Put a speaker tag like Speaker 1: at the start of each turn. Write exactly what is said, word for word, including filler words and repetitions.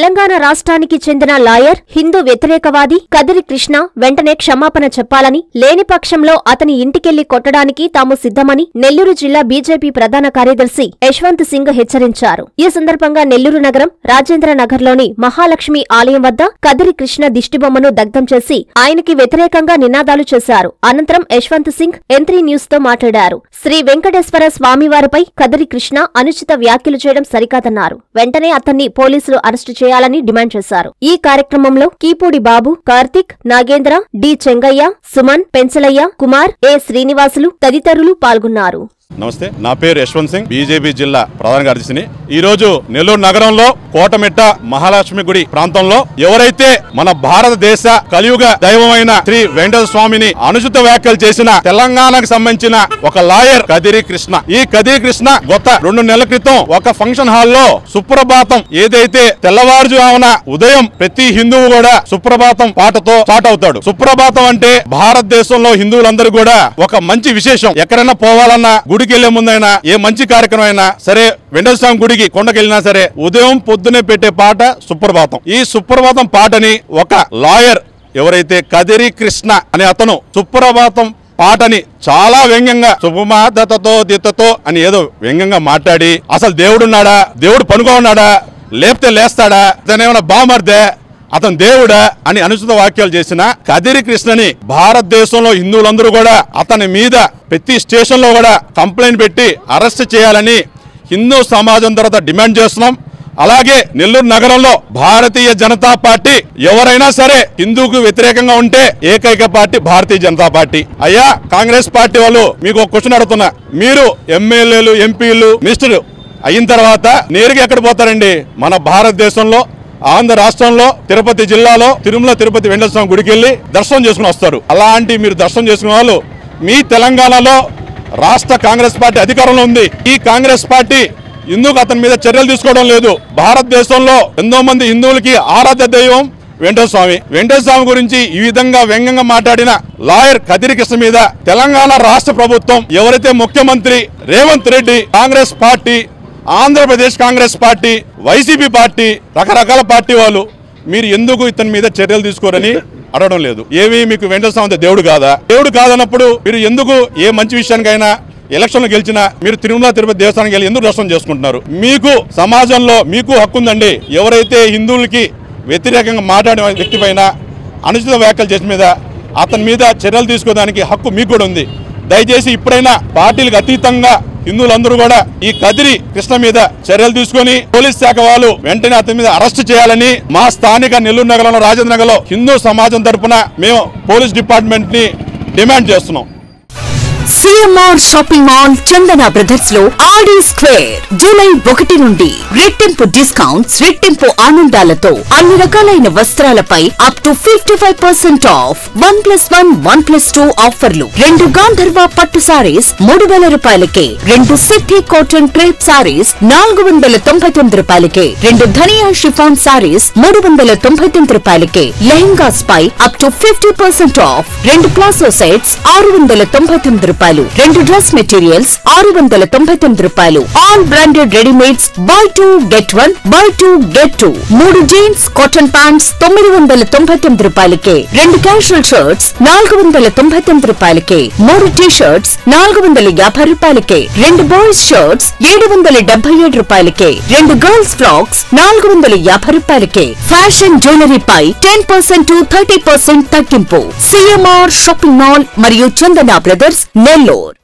Speaker 1: తెలంగాణ రాష్ట్రానికి చెందిన లాయర్, హిందూ వ్యతిరేకవాది కదిరి కృష్ణ వెంటనే క్షమాపణ చెప్పాలని, లేని పక్షంలో అతని ఇంటికెళ్లి కొట్టడానికి తాము సిద్ధమని నెల్లూరు జిల్లా బీజేపీ ప్రధాన కార్యదర్శి యశ్వంత్ సింగ్ హెచ్చరించారు. ఈ సందర్భంగా నెల్లూరు నగరం రాజేంద్ర నగర్లోని మహాలక్ష్మి ఆలయం వద్ద కదిరి కృష్ణ దిష్టిబొమ్మను దగ్ధం చేసి ఆయనకి వ్యతిరేకంగా నినాదాలు చేశారు. అనంతరం యశ్వంత్ సింగ్ ఎంత్రీ న్యూస్ తో మాట్లాడారు. శ్రీ వెంకటేశ్వర స్వామివారిపై కదిరి కృష్ణ అనుచిత వ్యాఖ్యలు చేయడం సరికాదన్నారు. వెంటనే అతన్ని పోలీసులు అరెస్టు చేయాలని డిమాండ్ చేశారు. ఈ కార్యక్రమంలో కీపూడి బాబు, కార్తిక్, నాగేంద్ర, డి చెంగయ్య, సుమన్, పెన్సలయ్య, కుమార్, ఏ శ్రీనివాసులు తదితరులు పాల్గొన్నారు.
Speaker 2: నమస్తే, నా పేరు యశ్వంత్ సింగ్, బీజేపీ జిల్లా ప్రధాన కార్యదర్శిని. ఈ రోజు నెల్లూరు నగరంలో కోటమిట్ట మహాలక్ష్మి గుడి ప్రాంతంలో ఎవరైతే మన భారతదేశ కలియుగ దైవమైన శ్రీ వెంకటేశ్వర స్వామిని అనుచిత వ్యాఖ్యలు చేసిన తెలంగాణకు సంబంధించిన ఒక లాయర్ కదిరి కృష్ణ, ఈ కదిరి కృష్ణ గత రెండు నెలల క్రితం ఒక ఫంక్షన్ హాల్లో సుప్రభాతం ఏదైతే తెల్లవారుజామున ఉదయం ప్రతి హిందువు కూడా సుప్రభాతం పాటతో స్టార్ట్ అవుతాడు. సుప్రభాతం అంటే భారతదేశంలో హిందువులందరూ కూడా ఒక మంచి విశేషం. ఎక్కడైనా పోవాలన్నా, గుడికి వెళ్లే ముందైనా, ఏ మంచి కార్యక్రమం అయినా సరే, వెంకటేశ్వర స్వామి గుడికి కొండకెళ్ళినా సరే ఉదయం పొద్దునే పెట్టే పాట సుప్రభాతం. ఈ సుప్రభాతం పాటని ఒక లాయర్ ఎవరైతే కదిరి కృష్ణ అనే అతను సుప్రభాతం పాటని చాలా వ్యంగ్యంగా శుభమాదతతో దితతో అని ఏదో వ్యంగ్యంగా మాట్లాడి, అసలు దేవుడున్నాడా, దేవుడు పనుకో ఉన్నాడా, లేపితే లేస్తాడా, అతనేమన్నా బామర్దే, అతను దేవుడా అని అనుచిత వ్యాఖ్యలు చేసిన కదిరి కృష్ణని భారతదేశంలో హిందువులందరూ కూడా అతని మీద ప్రతి స్టేషన్ లో కూడా కంప్లైంట్ పెట్టి అరెస్ట్ చేయాలని హిందూ సమాజం తర్వాత డిమాండ్ చేస్తున్నాం. అలాగే నెల్లూరు నగరంలో భారతీయ జనతా పార్టీ ఎవరైనా సరే హిందూకు వ్యతిరేకంగా ఉంటే ఏకైక పార్టీ భారతీయ జనతా పార్టీ. అయ్యా కాంగ్రెస్ పార్టీ వాళ్ళు మీకు ఒక క్వశ్చన్ అడుగుతున్నా, మీరు ఎమ్మెల్యేలు, ఎంపీలు, మినిస్టర్ అయిన తర్వాత నేరుగా ఎక్కడ పోతారండి? మన భారతదేశంలో ఆంధ్ర రాష్ట్రంలో తిరుపతి జిల్లాలో తిరుమల తిరుపతి వెంకటేశ్వర స్వామి గుడికి వెళ్లి దర్శనం చేసుకుని వస్తారు. అలాంటి మీరు దర్శనం చేసుకునే వాళ్ళు మీ తెలంగాణలో రాష్ట్ర కాంగ్రెస్ పార్టీ అధికారంలో ఉంది. ఈ కాంగ్రెస్ పార్టీ ఎందుకు అతని మీద చర్యలు తీసుకోవడం లేదు? భారతదేశంలో ఎంతో మంది హిందువులకి ఆరాధ్య దైవం వెంకటేశ్వర స్వామి. వెంకటేశ్వర స్వామి గురించి ఈ విధంగా వ్యంగ్యంగా మాట్లాడిన లాయర్ కదిరి కృష్ణ మీద తెలంగాణ రాష్ట్ర ప్రభుత్వం, ఎవరైతే ముఖ్యమంత్రి Revanth Reddy, Congress party, Andhra Pradesh Congress party, YCP party, రకరకాల పార్టీ వాళ్ళు మీరు ఎందుకు ఇతని మీద చర్యలు తీసుకోరని అడగడం లేదు. ఏవి మీకు వెంకటేశ్వర స్వామి దేవుడు కాదా? దేవుడు కాదన్నప్పుడు మీరు ఎందుకు ఏ మంచి విషయానికైనా ఎలక్షన్లు గెలిచినా మీరు తిరుమల తిరుపతి దేవస్థానానికి వెళ్ళి ఎందుకు దర్శనం చేసుకుంటున్నారు? మీకు సమాజంలో మీకు హక్కు ఉందండి. ఎవరైతే హిందువులకి వ్యతిరేకంగా మాట్లాడిన వ్యక్తి పైన అనుచిత వ్యాఖ్యలు చేసిన మీద అతని మీద చర్యలు తీసుకోవడానికి హక్కు మీకు కూడా ఉంది. దయచేసి ఇప్పుడైనా పార్టీలకు అతీతంగా హిందువులందరూ కూడా ఈ కదిరి కృష్ణ మీద చర్యలు తీసుకొని పోలీస్ శాఖ వాళ్ళు వెంటనే అతని మీద అరెస్ట్ చేయాలని మా స్థానిక నెల్లూరు నగరంలో రాజేంద్ర నగర్లో హిందూ సమాజం తరఫున మేము పోలీస్ డిపార్ట్మెంట్ ని డిమాండ్ చేస్తున్నాం.
Speaker 3: CMR shopping mall Chandana brothers లో ఆడి స్క్వేర్ జూలై ఒకటి నుండి రెట్టింపు డిస్కౌంట్స్, రెట్టింపు ఆనందాలతో అన్ని రకాలైన వస్త్రాలపై up to fifty five percent off. One plus one one plus two ఆఫర్లు. రెండు గాంధర్వ పట్టు సారీస్ మూడు వేల రూపాయలకే, రెండు సిద్ధి కాటన్ క్రేప్ సారీస్ నాలుగు వందల తొంభై తొమ్మిది రూపాయలకే, రెండు ధనియా షిఫాన్ సారీస్ మూడు వందల తొంభై తొమ్మిది రూపాయలకే, లెహంగాస్ పై up to fifty percent off. రెండు ప్లాసో సెట్స్ ఆరు వందల తొంభై తొమ్మిది రూపాయలు, రెండు డ్రెస్ మెటీరియల్స్ ఆరు వందల తొంభై తొమ్మిది రూపాయలు. All branded readymades buy two get one, buy two get two. మూడు జీన్స్ కాటన్ ప్యాంట్స్ తొమ్మిది వందల తొంభై తొమ్మిది రూపాయలకే, రెండు క్యాజువల్ షర్ట్స్ నాలుగు వందల తొంభై తొమ్మిది రూపాయలకే, మూడు టీ షర్ట్స్ నాలుగు వందల యాభై రూపాయలకే, రెండు బాయ్స్ షర్ట్స్ ఏడు వందల డెబ్బై ఏడు రూపాయలకే, రెండు గర్ల్స్ ఫ్రాక్స్ నాలుగు వందల యాభై రూపాయలకే. ఫ్యాషన్ జ్యువెలరీ పై ten percent to thirty percent తగ్గింపు. సిఎంఆర్ షాపింగ్ మాల్ మరియు చందన బ్రదర్స్ నెల్లూరు.